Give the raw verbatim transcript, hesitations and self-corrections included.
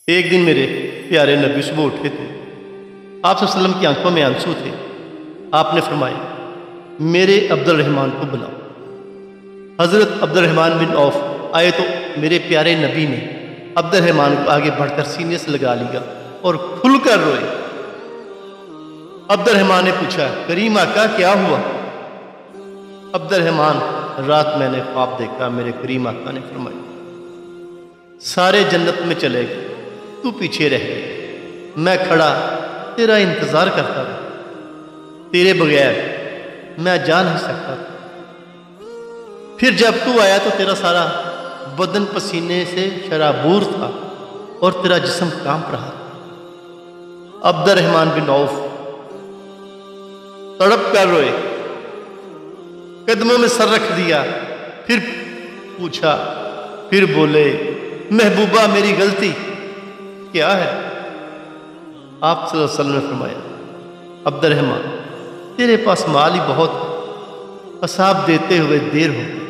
ایک دن میرے پیارے نبی صبح اٹھے تھے، آپ صلی اللہ علیہ وسلم کی آنکھوں میں آنسو تھے۔ آپ نے فرمایا میرے عبد الرحمن کو بلاؤ۔ حضرت عبد الرحمن بن عوف آئے تو میرے پیارے نبی نے عبد الرحمن کو آگے بڑھ کر سینے سے لگا لیا اور کھل کر روئے۔ عبد الرحمن نے پوچھا کریم آقا کیا ہوا؟ عبد الرحمن رات میں نے خواب دیکھا، میرے کریم آقا نے فرمایا سارے جنت میں چلے گئے، تو پیچھے رہ گئے، میں کھڑا تیرا انتظار کرتا رہا، تیرے بغیر میں جا نہیں سکتا تھا۔ پھر جب تو آیا تو تیرا سارا بدن پسینے سے شرابور تھا اور تیرا جسم کانپ رہا تھا۔ عبد الرحمن بن عوف تڑپ کر روئے، قدموں میں سر رکھ دیا، پھر پوچھا، پھر بولے محبوبہ میری غلطی کیا ہے؟ آپ صلی اللہ علیہ وسلم نے فرمایا عبد الرحمن تیرے پاس مال ہی بہت ہے، حساب دیتے ہوئے دیر ہو گئی۔